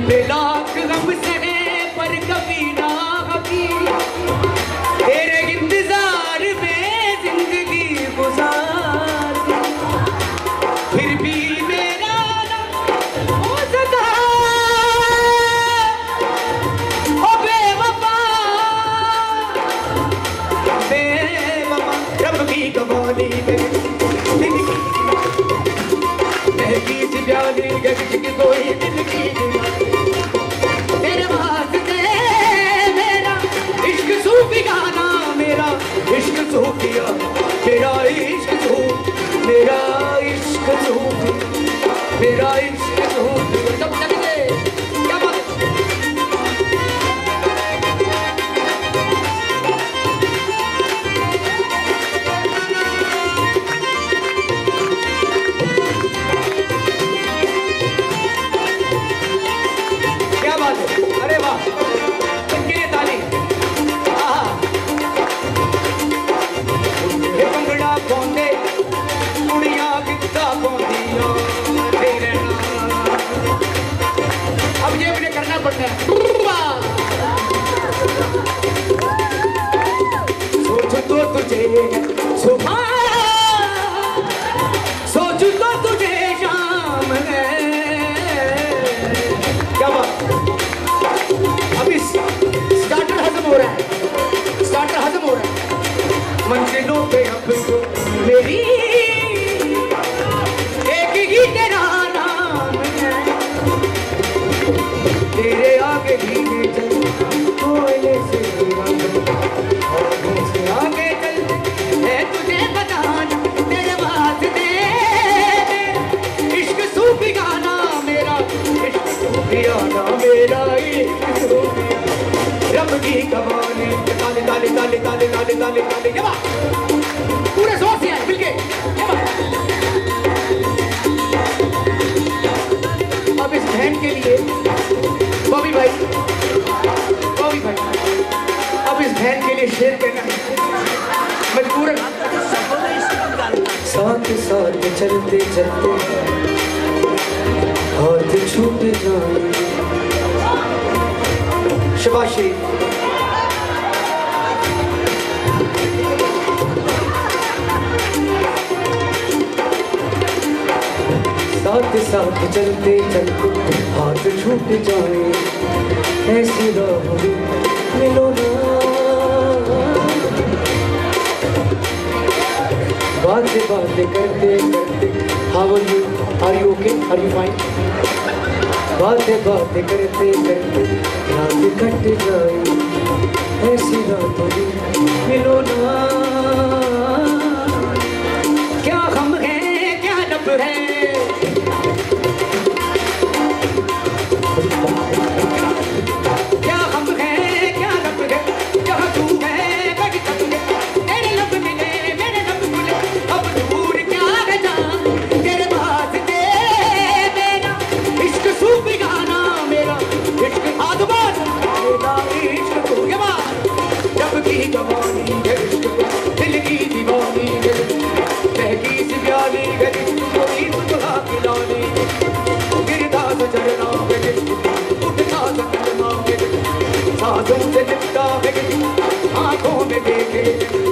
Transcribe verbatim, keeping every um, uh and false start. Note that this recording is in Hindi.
पे लाख गम सहे पर कभी ना कभी तेरे इंतजार में जिंदगी गुजार फिर भी मेरा ना हो सका ओ बेवफा बेवफा रब की कमाली की कोई दिल की तेरे वास्ते मेरा इश्क सूफी गाना मेरा इश्क सूफिया मेरा इश्क सूफी मेरा इश्क सूफी मेरा इश्क सूफी सब चले क्या बात अरे वाह इनके लिए ताली ये पंगड़ा पौंदे कुड़ियां गिद्धा पौंदियां तेरे नाल अब ये मुझे करना पड़ता है सोच तो तुझे सुबह सोच तो तुझे शाम है क्या बात स्टार्टर हजम हो रहा है स्टार्टर हजम हो रहा है मंजिलों पे अब तो मेरी एक ही तेरा नाम है तेरे आगे धीमे चल कोयले से से आगे चल है तुझे बताना तेरे वास्ते इश्क सूफी गाना मेरा इश्क सूफी गाना मेरा इश्क सूफी रब की कमाने ताले ताले ताले ताले ताले ताले ताले ये बात पूरे जोर से आए मिलके ये बात अब इस बहन के लिए बॉबी भाई बॉबी भाई अब इस बहन के लिए शेर कहना मजबूरन साथ साथ चलते चलते हाथ छूट जाए शाबाशी साथ साथ चलते चलते हाथ छूट जाए ऐसी राह मिलो ना बातें बातें करते करते how are you are you okay are you fine बातें बातें करते करते रात कट जाए ऐसी रातों में मिलो ना क्या हम है क्या लब है क्या हम है क्या लब है जहाँ तू है बड़ी तब है तेरे लब मिले मेरे लब मिले अब दूर क्या है जान तेरे वास्ते मेरा इश्क सूफी गाना मेरा इश्क आदमान मेरा इश्क तू ये बात जब की जवानी है इश्क दिल की दीवानी है महकी सी प्याली है कोई तुझा खिलानी गिरता सा चलना है उठता सा चलना है सांसों से लिपटा है आंखों में देखे